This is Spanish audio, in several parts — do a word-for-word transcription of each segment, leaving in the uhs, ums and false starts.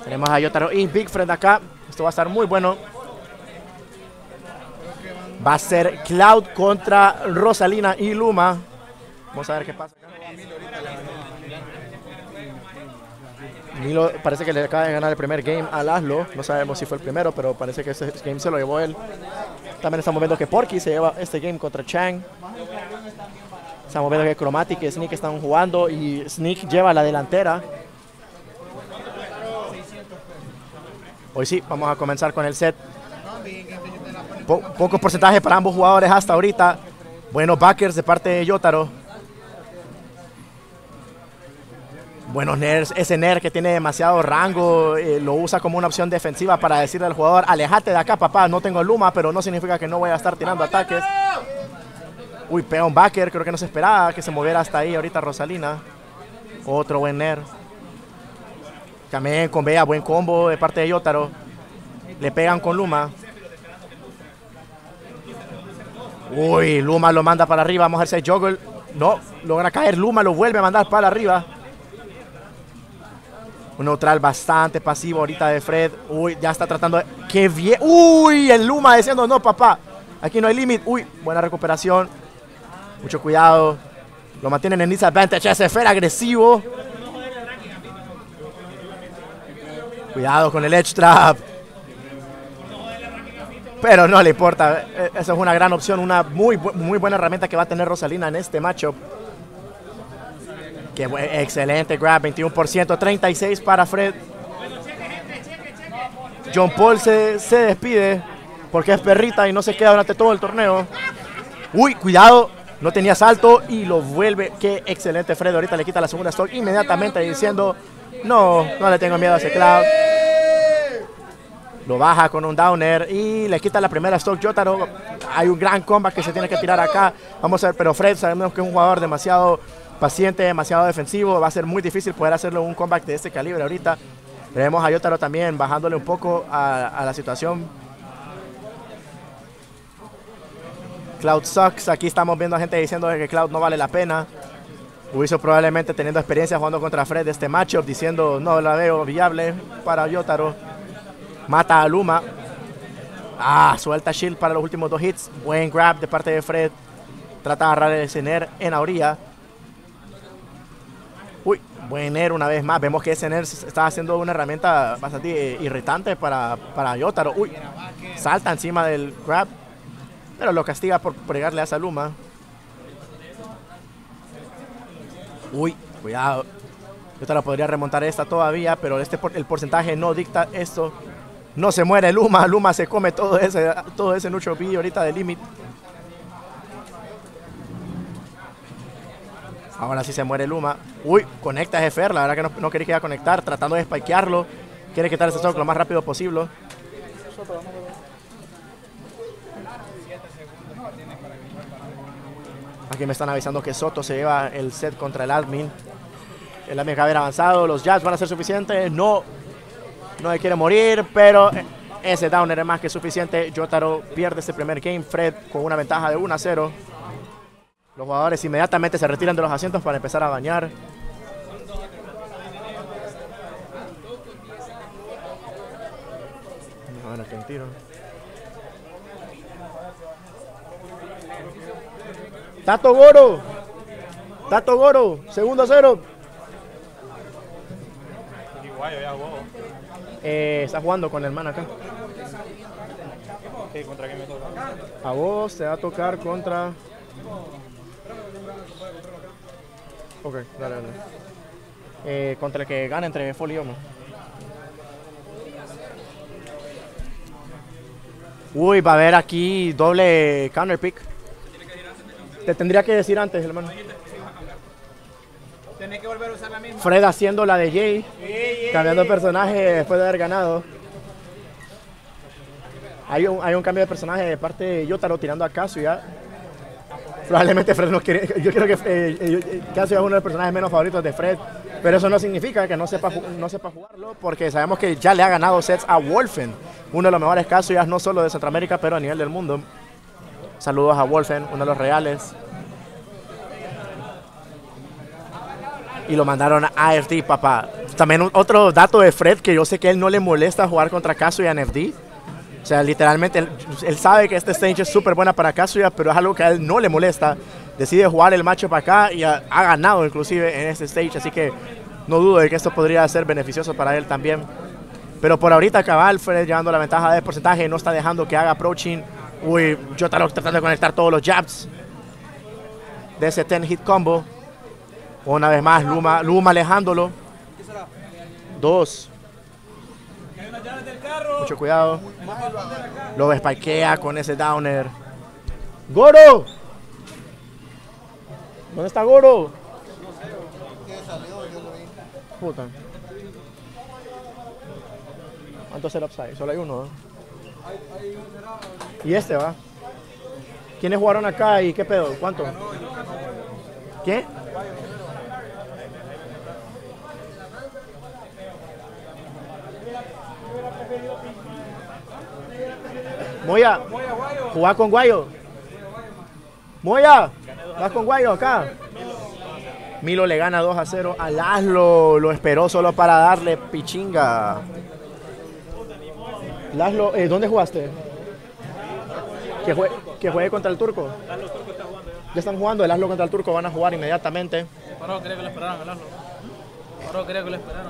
Tenemos a Yotaro y Big Fred acá. Esto va a estar muy bueno. Va a ser Cloud contra Rosalina y Luma. Vamos a ver qué pasa. Milo parece que le acaba de ganar el primer game a Laszlo. No sabemos si fue el primero, pero parece que ese game se lo llevó él. También estamos viendo que Porky se lleva este game contra Chang. Estamos viendo que Chromatic y Sneak están jugando y Sneak lleva la delantera. Hoy sí, vamos a comenzar con el set. Po poco porcentaje para ambos jugadores hasta ahorita. Buenos backers de parte de Yotaro. Buenos nerds, ese nerd que tiene demasiado rango, eh, lo usa como una opción defensiva para decirle al jugador, alejate de acá papá, no tengo Luma, pero no significa que no voy a estar tirando ataques. Uy, pega un backer, creo que no se esperaba que se moviera hasta ahí ahorita Rosalina. Otro buen nerd. También con Bea, buen combo de parte de Yotaro. Le pegan con Luma. Uy, Luma lo manda para arriba, vamos a hacer juggle. No, logra caer, Luma lo vuelve a mandar para arriba. Un neutral bastante pasivo ahorita de Fred. Uy, ya está tratando de... ¡Qué bien! ¡Uy! El Luma diciendo, no, papá. Aquí no hay límite. Uy, buena recuperación. Mucho cuidado. Lo mantienen en disadvantage. Ese Fred agresivo. Cuidado con el edge trap. Pero no le importa. Esa es una gran opción. Una muy, muy buena herramienta que va a tener Rosalina en este matchup. Qué buen, excelente grab, veintiuno por ciento, treinta y seis para Fred. John Paul se, se despide porque es perrita y no se queda durante todo el torneo. Uy, cuidado, no tenía salto y lo vuelve. Qué excelente Fred, ahorita le quita la segunda stock inmediatamente diciendo, no, no le tengo miedo a ese Cloud. Lo baja con un downer y le quita la primera stock Yotaro. Hay un gran comeback que se tiene que tirar acá. Vamos a ver, pero Fred sabemos que es un jugador demasiado paciente, demasiado defensivo. Va a ser muy difícil poder hacerle un comeback de este calibre ahorita. Veremos a Yotaro también bajándole un poco a, a la situación. Cloud sucks. Aquí estamos viendo a gente diciendo que Cloud no vale la pena. Huizo probablemente teniendo experiencia jugando contra Fred de este matchup, diciendo no la veo viable para Yotaro. Mata a Luma. Ah, suelta shield para los últimos dos hits. Buen grab de parte de Fred. Trata de agarrar el Sener en la orilla. Uy, buen Ner una vez más. Vemos que ese Ner está haciendo una herramienta bastante irritante para, para Yotaro. Uy, salta encima del grab. Pero lo castiga por pegarle a esa Luma. Uy, cuidado. Yotaro podría remontar esta todavía, pero este, el porcentaje no dicta esto. No se muere Luma. Luma se come todo ese, todo ese neutral B ahorita de limit. Ahora sí se muere Luma. Uy, conecta a Jefer. La verdad que no, no quería que iba a conectar. Tratando de spikearlo. Quiere quitar ese stock lo más rápido posible. Aquí me están avisando que Soto se lleva el set contra el admin. El admin acaba de haber avanzado. Los Jazz van a ser suficientes. No. No le quiere morir, pero ese downer es más que suficiente. Yotaro pierde este primer game. Fred con una ventaja de uno a cero. Los jugadores inmediatamente se retiran de los asientos para empezar a bañar. A ver, ¿quién tiro? Tato Goro. Tato Goro. Segundo a cero. Eh, está jugando con el hermano acá. Okay, ¿contra quién me toca? A vos te va a tocar contra... Ok, dale, dale. Eh, contra el que gana entre Foley y Omo. Uy, va a haber aquí doble counter pick. Te tendría que decir antes, hermano. Tenés que volver a usar la misma. Fred haciendo la de Jay, yeah, cambiando de yeah. personaje después de haber ganado. Hay un, hay un cambio de personaje de parte de Yotaro tirando a Kazuya. Probablemente Fred no quiere. Yo creo que eh, eh, Kazuya es uno de los personajes menos favoritos de Fred. Pero eso no significa que no sepa, no sepa jugarlo, porque sabemos que ya le ha ganado sets a Wolfen, uno de los mejores Kazuyas no solo de Centroamérica, pero a nivel del mundo. Saludos a Wolfen, uno de los reales. y lo mandaron a F D, papá. También otro dato de Fred, que yo sé que a él no le molesta jugar contra Kazuya en F D. O sea, literalmente, él, él sabe que este stage es súper buena para Kazuya, pero es algo que a él no le molesta. Decide jugar el matchup acá y ha, ha ganado inclusive en este stage, así que no dudo de que esto podría ser beneficioso para él también. Pero por ahorita cabal, Fred llevando la ventaja de porcentaje, no está dejando que haga approaching. Uy, Yotaro tratando de conectar todos los jabs de ese ten hit combo. Una vez más, Luma, Luma alejándolo. Dos. Mucho cuidado. Lo spikea con ese downer. ¡Goro! ¿Dónde está Goro? Puta. ¿Cuántos setups hay? Solo hay uno, ¿eh? Y este va. ¿Quiénes jugaron acá y qué pedo? ¿Cuánto? ¿Qué? Moya, jugá con Guayo. Moya, vas con Guayo acá. Milo le gana dos a cero a Laszlo. Lo esperó solo para darle pichinga. Laszlo, eh, ¿dónde jugaste? Que juegue, que juegue contra el turco. Ya están jugando el Laszlo contra el turco. Van a jugar inmediatamente. Paró, quería que lo esperaran el Laszlo. Paró, quería que lo esperaran.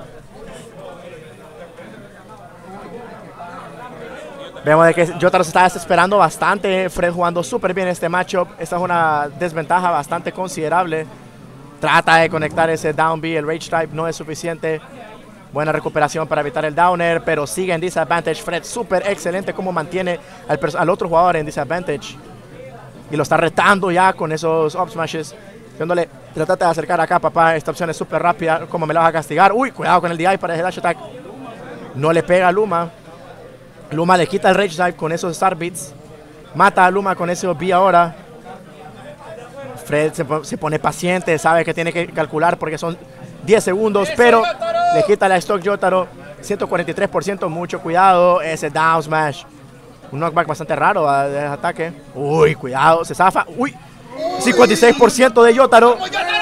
Vemos de que Yotaro se está desesperando bastante. Fred jugando súper bien este matchup. Esta es una desventaja bastante considerable. Trata de conectar ese down B. El Rage Type no es suficiente. Buena recuperación para evitar el downer, pero sigue en disadvantage. Fred súper excelente como mantiene al, al otro jugador en disadvantage. Y lo está retando ya con esos up smashes. Diciéndole, trata de acercar acá, papá. Esta opción es súper rápida. ¿Cómo me la vas a castigar? Uy, cuidado con el D I para ese dash attack. No le pega a Luma. Luma le quita el Rage Dive con esos Star Beats. Mata a Luma con ese B ahora. Fred se, se pone paciente, sabe que tiene que calcular porque son diez segundos, pero le quita la stock Yotaro. ciento cuarenta y tres por ciento, mucho cuidado. Ese down smash. Un knockback bastante raro de ataque. Uy, cuidado, se zafa. Uy, cincuenta y seis por ciento de Yotaro.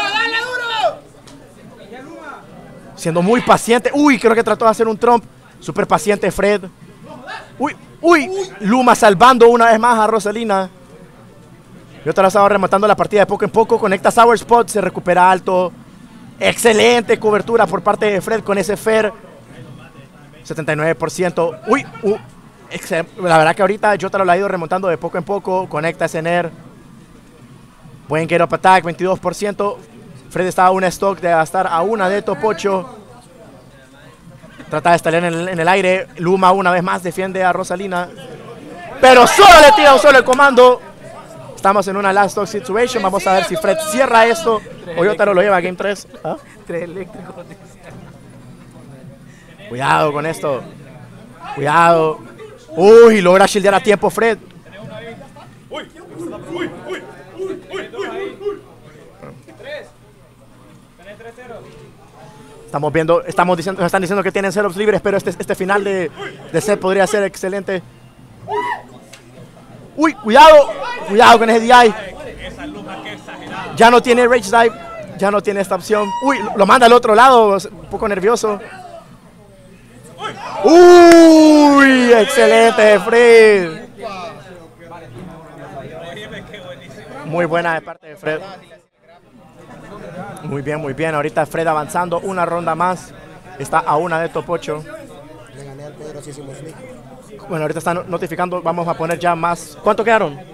Siendo muy paciente. Uy, creo que trató de hacer un tromp. Súper paciente Fred. Uy, uy, Luma salvando una vez más a Rosalina. Yotaro estaba rematando la partida de poco en poco. Conecta Sour Spot, se recupera alto. Excelente cobertura por parte de Fred con ese Fair. setenta y nueve por ciento. Uy, uh, la verdad que ahorita Yotaro lo ha ido remontando de poco en poco. Conecta ese Nair. Buen get up attack, veintidós por ciento. Fred estaba a una stock de gastar a una de top ocho. Trata de estar en el, en el aire. Luma una vez más defiende a Rosalina. Pero solo le tira un solo el comando. Estamos en una last stock situation. Vamos a ver si Fred cierra esto o Yotaro lo lleva a Game tres. ¿Ah? Tres eléctricos. Cuidado con esto. Cuidado. Uy, logra shieldar a tiempo Fred. Estamos viendo, estamos diciendo, nos están diciendo que tienen setups libres, pero este, este final de, de set podría ser excelente. Uy, cuidado, cuidado con ese D I. Ya no tiene Rage Dive, ya no tiene esta opción. Uy, lo manda al otro lado, un poco nervioso. Uy, excelente, Fred. Muy buena de parte de Fred. Muy bien, muy bien. Ahorita Fred avanzando una ronda más. Está a una de top ocho. Bueno, ahorita están notificando. Vamos a poner ya más. ¿Cuánto quedaron?